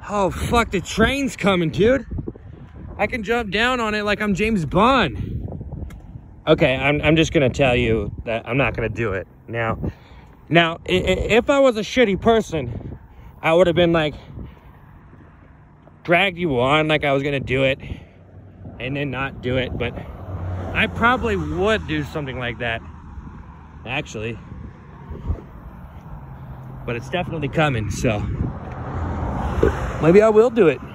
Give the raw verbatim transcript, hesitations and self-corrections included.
Oh, fuck, the train's coming, dude. I can jump down on it like I'm James Bond. Okay, I'm, I'm just gonna tell you that I'm not gonna do it. Now, now, if I was a shitty person, I would have been like, dragged you on like I was gonna do it, and then not do it, but I probably would do something like that, actually. But it's definitely coming, so maybe I will do it.